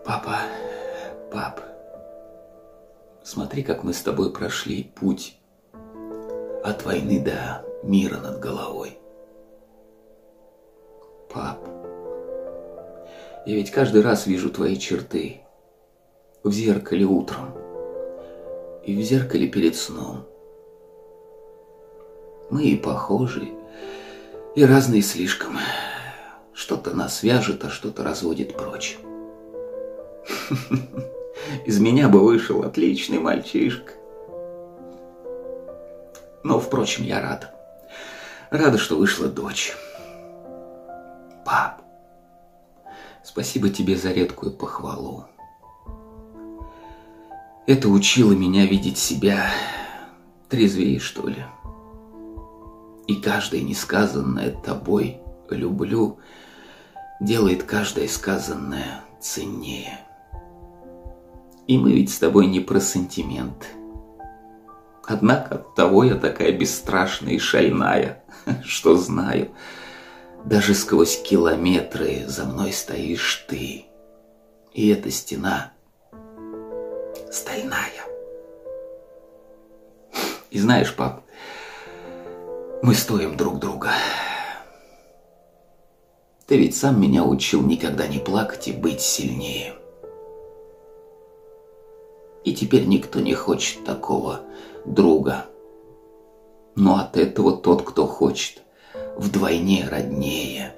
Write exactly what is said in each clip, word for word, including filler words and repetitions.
Папа, пап, смотри, как мы с тобой прошли путь от войны до мира над головой. Пап, я ведь каждый раз вижу твои черты в зеркале утром и в зеркале перед сном. Мы и похожи, и разные слишком. Что-то нас вяжет, а что-то разводит прочь. Из меня бы вышел отличный мальчишка. Но, впрочем, я рада. Рада, что вышла дочь. Пап, спасибо тебе за редкую похвалу. Это учило меня видеть себя трезвее, что ли. И каждое несказанное тобой «люблю» делает каждое сказанное ценнее. И мы ведь с тобой не про сантимент. Однако оттого я такая бесстрашная и шальная, что знаю, даже сквозь километры за мной стоишь ты. И эта стена стальная. И знаешь, пап, мы стоим друг друга. Ты ведь сам меня учил никогда не плакать и быть сильнее. И теперь никто не хочет такого друга. Но от этого тот, кто хочет, вдвойне роднее.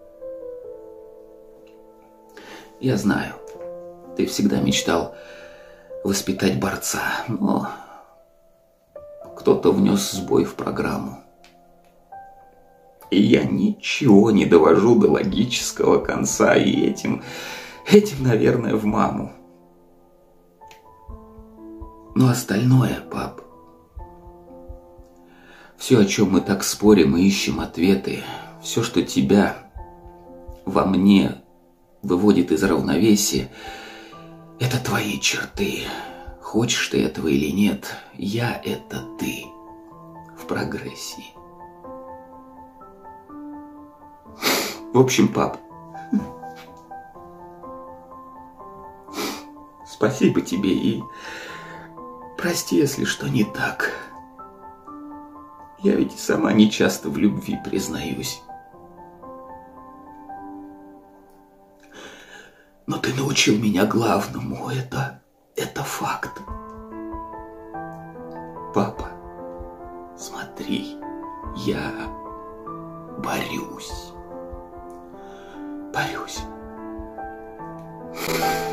Я знаю, ты всегда мечтал воспитать борца, но кто-то внес сбой в программу. И я ничего не довожу до логического конца, и этим, этим, наверное, в маму. Но остальное, пап, все, о чем мы так спорим и ищем ответы, все, что тебя во мне выводит из равновесия, это твои черты. Хочешь ты этого или нет, я – это ты в прогрессии. В общем, пап, спасибо тебе и прости, если что не так. Я ведь и сама не часто в любви признаюсь. Но ты научил меня главному, это, это факт. Папа, смотри, я борюсь. Борюсь.